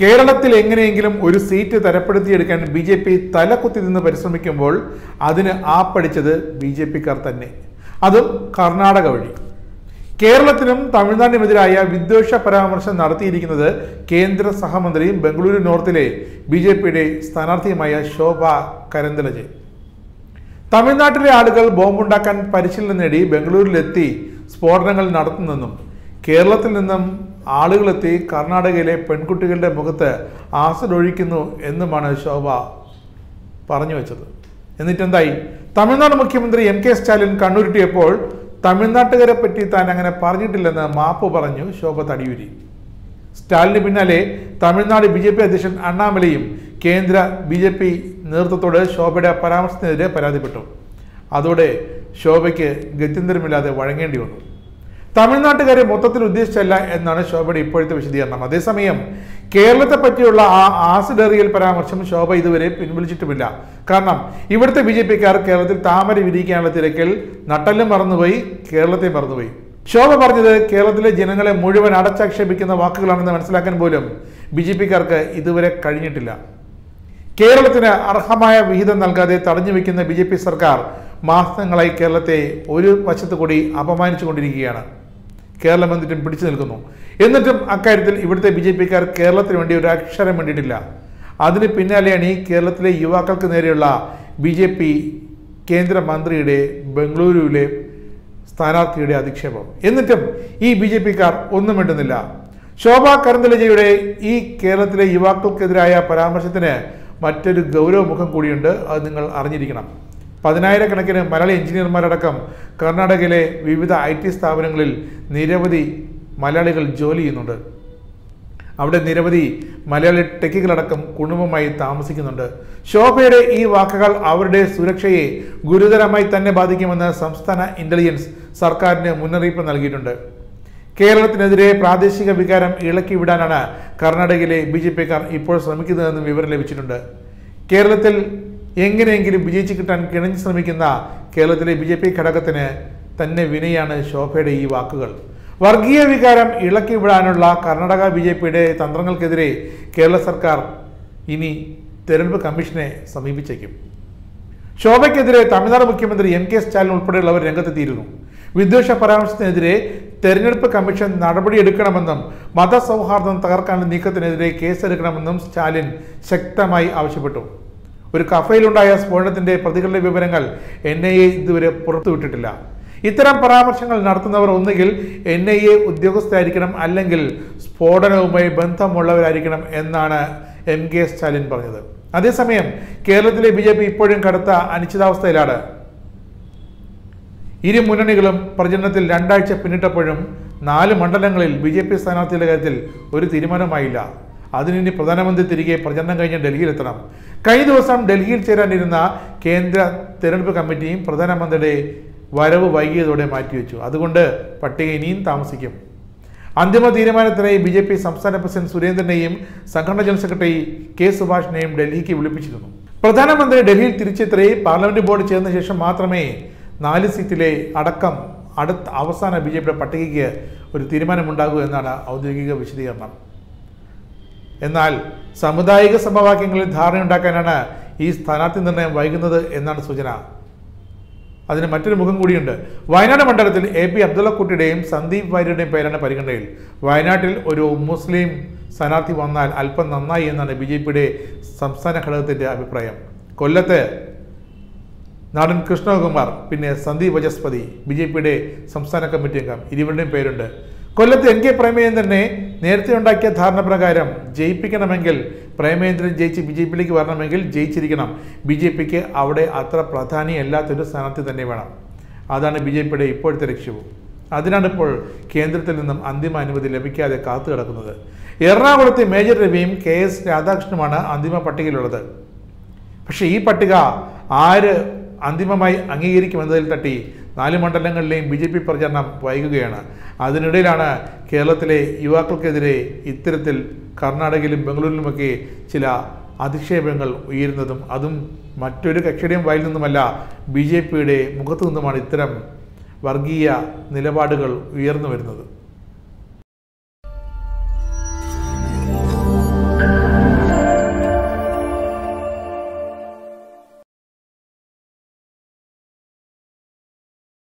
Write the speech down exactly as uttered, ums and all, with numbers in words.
കേരളത്തിൽ എങ്ങനെയെങ്കിലും ഒരു സീറ്റ് തരപ്പെടുത്തിയെടുക്കാൻ ബി ജെ പി തലകുത്തി നിന്ന് പരിശ്രമിക്കുമ്പോൾ അതിന് ആപ്പടിച്ചത് ബി ജെ പിക്കാർ തന്നെ, അതും കർണാടക വഴി. കേരളത്തിനും തമിഴ്നാടിനുമെതിരായ വിദ്വേഷ പരാമർശം നടത്തിയിരിക്കുന്നത് കേന്ദ്ര സഹമന്ത്രിയും ബംഗളൂരു നോർത്തിലെ ബി ജെ പിയുടെ സ്ഥാനാർത്ഥിയുമായ ശോഭ കരന്തലജെ. തമിഴ്നാട്ടിലെ ആളുകൾ ബോംബുണ്ടാക്കാൻ പരിശീലനം നേടി ബംഗളൂരിലെത്തി സ്ഫോടനങ്ങൾ നടത്തുന്നെന്നും കേരളത്തിൽ നിന്നും ആളുകളെത്തി കർണാടകയിലെ പെൺകുട്ടികളുടെ മുഖത്ത് ആസിഡ് ഒഴിക്കുന്നു എന്നുമാണ് ശോഭ പറഞ്ഞു വെച്ചത്. എന്നിട്ടെന്തായി? തമിഴ്നാട് മുഖ്യമന്ത്രി എം കെ സ്റ്റാലിൻ കണ്ണുരുട്ടിയപ്പോൾ തമിഴ്നാട്ടുകാരെ പറ്റി താൻ അങ്ങനെ പറഞ്ഞിട്ടില്ലെന്ന് മാപ്പ് പറഞ്ഞു ശോഭ തടിയൂരി. സ്റ്റാലിന് പിന്നാലെ തമിഴ്നാട് ബി ജെ പി അധ്യക്ഷൻ അണ്ണാമലയും കേന്ദ്ര ബി ജെ പി നേതൃത്വത്തോട് ശോഭയുടെ പരാമർശത്തിനെതിരെ പരാതിപ്പെട്ടു. അതോടെ ശോഭയ്ക്ക് ഗത്യന്തരമില്ലാതെ വഴങ്ങേണ്ടി വന്നു. തമിഴ്നാട്ടുകാരെ മൊത്തത്തിൽ ഉദ്ദേശിച്ചല്ല എന്നാണ് ശോഭയുടെ ഇപ്പോഴത്തെ വിശദീകരണം. അതേസമയം കേരളത്തെ പറ്റിയുള്ള ആ ആസിഡ് എറിയൽ പരാമർശം ശോഭ ഇതുവരെ പിൻവലിച്ചിട്ടുമില്ല. കാരണം ഇവിടുത്തെ ബി ജെ പിക്കാർ കേരളത്തിൽ താമര വിരിയിക്കാനുള്ള തിരക്കിൽ നട്ടെല്ലും മറന്നുപോയി, കേരളത്തെ മറന്നുപോയി. ശോഭ പറഞ്ഞത് കേരളത്തിലെ ജനങ്ങളെ മുഴുവൻ അടച്ചാക്ഷേപിക്കുന്ന വാക്കുകളാണെന്ന് മനസ്സിലാക്കാൻ പോലും ബി ജെ പിക്കാർക്ക് ഇതുവരെ കഴിഞ്ഞിട്ടില്ല. കേരളത്തിന് അർഹമായ വിഹിതം നൽകാതെ തടഞ്ഞു വെക്കുന്ന ബി ജെ പി സർക്കാർ മാസങ്ങളായി കേരളത്തെ ഒരു വശത്തു കൂടി അപമാനിച്ചു കൊണ്ടിരിക്കുകയാണ്. കേരളം എന്നിട്ടും പിടിച്ചു നിൽക്കുന്നു. എന്നിട്ടും അക്കാര്യത്തിൽ ഇവിടുത്തെ ബി ജെ പിക്കാർ കേരളത്തിന് വേണ്ടി ഒരു അക്ഷരം വേണ്ടിയിട്ടില്ല. അതിന് പിന്നാലെയാണ് ഈ കേരളത്തിലെ യുവാക്കൾക്ക് നേരെയുള്ള ബി ജെ പി കേന്ദ്രമന്ത്രിയുടെ ബംഗളൂരുവിലെ സ്ഥാനാർത്ഥിയുടെ അധിക്ഷേപം. എന്നിട്ടും ഈ ബി ജെ പിക്കാർ ഒന്നും വേണ്ടുന്നില്ല. ശോഭ കരന്തലജയുടെ ഈ കേരളത്തിലെ യുവാക്കൾക്കെതിരായ പരാമർശത്തിന് മറ്റൊരു ഗൗരവമുഖം കൂടിയുണ്ട്. അത് നിങ്ങൾ അറിഞ്ഞിരിക്കണം. പതിനായിരക്കണക്കിന് മലയാളി എഞ്ചിനീയർമാരടക്കം കർണാടകയിലെ വിവിധ ഐ ടി സ്ഥാപനങ്ങളിൽ നിരവധി മലയാളികൾ ജോലി ചെയ്യുന്നുണ്ട്. അവിടെ നിരവധി മലയാളി ടെക്കുകളടക്കം കുടുംബമായി താമസിക്കുന്നുണ്ട്. ശോഭയുടെ ഈ വാക്കുകൾ അവരുടെ സുരക്ഷയെ ഗുരുതരമായി തന്നെ ബാധിക്കുമെന്ന് സംസ്ഥാന ഇന്റലിജൻസ് സർക്കാരിന് മുന്നറിയിപ്പ് നൽകിയിട്ടുണ്ട്. കേരളത്തിനെതിരെ പ്രാദേശിക വികാരം ഇളക്കി വിടാനാണ് കർണാടകയിലെ ബി ജെ പിക്കാർ ഇപ്പോൾ ശ്രമിക്കുന്നതെന്നും വിവരം ലഭിച്ചിട്ടുണ്ട്. കേരളത്തിൽ എങ്ങനെയെങ്കിലും വിജയിച്ചു കിട്ടാൻ കിണഞ്ഞു ശ്രമിക്കുന്ന കേരളത്തിലെ ബി ജെ പി ഘടകത്തിന് തന്നെ വിനയാണ് ശോഭയുടെ ഈ വാക്കുകൾ. വർഗീയ വികാരം ഇളക്കി വിടാനുള്ള കർണാടക ബി ജെ പിയുടെ തന്ത്രങ്ങൾക്കെതിരെ കേരള സർക്കാർ ഇനി തെരഞ്ഞെടുപ്പ് കമ്മീഷനെ സമീപിച്ചേക്കും. ശോഭയ്ക്കെതിരെ തമിഴ്നാട് മുഖ്യമന്ത്രി എം കെ സ്റ്റാലിൻ ഉൾപ്പെടെയുള്ളവർ രംഗത്തെത്തിയിരുന്നു. വിദ്വേഷ പരാമർശത്തിനെതിരെ തെരഞ്ഞെടുപ്പ് കമ്മീഷൻ നടപടിയെടുക്കണമെന്നും മതസൗഹാർദ്ദം തകർക്കാനുള്ള നീക്കത്തിനെതിരെ കേസെടുക്കണമെന്നും സ്റ്റാലിൻ ശക്തമായി ആവശ്യപ്പെട്ടു. ഒരു കഫയിലുണ്ടായ സ്ഫോടനത്തിന്റെ പ്രതികളുടെ വിവരങ്ങൾ എൻ ഐ എ ഇതുവരെ പുറത്തുവിട്ടിട്ടില്ല. ഇത്തരം പരാമർശങ്ങൾ നടത്തുന്നവർ ഒന്നുകിൽ എൻ ഐ എ ഉദ്യോഗസ്ഥരായിരിക്കണം, അല്ലെങ്കിൽ സ്ഫോടനവുമായി ബന്ധമുള്ളവരായിരിക്കണം എന്നാണ് എം കെ സ്റ്റാലിൻ പറഞ്ഞത്. അതേസമയം കേരളത്തിലെ ബി ജെ പി ഇപ്പോഴും കടുത്ത അനിശ്ചിതാവസ്ഥയിലാണ്. ഇരു മുന്നണികളും പ്രചരണത്തിൽ രണ്ടാഴ്ച പിന്നിട്ടപ്പോഴും നാല് മണ്ഡലങ്ങളിൽ ബി ജെ പി സ്ഥാനാർത്ഥിയുടെ കാര്യത്തിൽ ഒരു തീരുമാനമായില്ല. അതിനി പ്രധാനമന്ത്രി തിരികെ പ്രചരണം കഴിഞ്ഞ് ഡൽഹിയിലെത്തണം. കഴിഞ്ഞ ദിവസം ഡൽഹിയിൽ ചേരാനിരുന്ന കേന്ദ്ര തെരഞ്ഞെടുപ്പ് കമ്മിറ്റിയും പ്രധാനമന്ത്രിയുടെ വരവ് വൈകിയതോടെ മാറ്റിവെച്ചു. അതുകൊണ്ട് പട്ടിക ഇനിയും താമസിക്കും. അന്തിമ തീരുമാനത്തിനായി ബി ജെ പി സംസ്ഥാന പ്രസിഡന്റ് സുരേന്ദ്രനെയും സംഘടനാ ജനറൽ സെക്രട്ടറി കെ സുഭാഷിനെയും ഡൽഹിക്ക് വിളിപ്പിച്ചിരുന്നു. പ്രധാനമന്ത്രി ഡൽഹിയിൽ തിരിച്ചെത്തി പാർലമെന്റ് ബോർഡ് ചേർന്ന ശേഷം മാത്രമേ നാല് സീറ്റിലെ അടക്കം അടുത്ത അവസാന ബി ജെ പിയുടെ പട്ടികയ്ക്ക് ഒരു തീരുമാനമുണ്ടാകൂ എന്നാണ് ഔദ്യോഗിക വിശദീകരണം. എന്നാൽ സാമുദായിക സമവാക്യങ്ങളിൽ ധാരണയുണ്ടാക്കാനാണ് ഈ സ്ഥാനാർത്ഥി നിർണയം വൈകുന്നത് എന്നാണ് സൂചന. അതിന് മറ്റൊരു മുഖം കൂടിയുണ്ട്. വയനാട് മണ്ഡലത്തിൽ എ പി അബ്ദുള്ളക്കുട്ടിയുടെയും സന്ദീപ് വാര്യരുടെയും പേരാണ് പരിഗണനയിൽ. വയനാട്ടിൽ ഒരു മുസ്ലിം സ്ഥാനാർത്ഥി വന്നാൽ അല്പം നന്നായി എന്നാണ് ബി ജെ പിയുടെ സംസ്ഥാന ഘടകത്തിന്റെ അഭിപ്രായം. കൊല്ലത്ത് നാടൻ കൃഷ്ണകുമാർ, പിന്നെ സന്ദീപ് വചസ്പതി ബി ജെ പിയുടെ സംസ്ഥാന കമ്മിറ്റി അംഗം, ഇരുവരുടെയും പേരുണ്ട്. കൊല്ലത്ത് എൻ കെ പ്രേമചന്ദ്രനെ നേരത്തെ ഉണ്ടാക്കിയ ധാരണ പ്രകാരം ജയിപ്പിക്കണമെങ്കിൽ പ്രേമചന്ദ്രൻ ജയിച്ച് ബി ജെ പിയിലേക്ക് വരണമെങ്കിൽ ജയിച്ചിരിക്കണം. ബി ജെ പിക്ക് അവിടെ അത്ര പ്രാധാന്യമല്ലാത്തൊരു സ്ഥാനാർത്ഥി തന്നെ വേണം. അതാണ് ബി ജെ പിയുടെ ഇപ്പോഴത്തെ ലക്ഷ്യവും. അതിനാണ് ഇപ്പോൾ കേന്ദ്രത്തിൽ നിന്നും അന്തിമ അനുമതി ലഭിക്കാതെ കാത്തു കിടക്കുന്നത്. എറണാകുളത്തെ മേജർ രവിയും കെ എസ് രാധാകൃഷ്ണനുമാണ് അന്തിമ പട്ടികയിലുള്ളത്. പക്ഷേ ഈ പട്ടിക ആര് അന്തിമമായി അംഗീകരിക്കുമെന്നതിൽ തട്ടി നാല് മണ്ഡലങ്ങളിലെയും ബി ജെ പി പ്രചരണം വൈകുകയാണ്. അതിനിടയിലാണ് കേരളത്തിലെ യുവാക്കൾക്കെതിരെ ഇത്തരത്തിൽ കർണാടകയിലും ബംഗളൂരിലുമൊക്കെ ചില അധിക്ഷേപങ്ങൾ ഉയരുന്നതും അതും മറ്റൊരു കക്ഷിയുടെയും വായിൽ നിന്നുമല്ല, ബി ജെ പിയുടെ മുഖത്തു നിന്നുമാണ് ഇത്തരം വർഗീയ നിലപാടുകൾ ഉയർന്നു വരുന്നത്.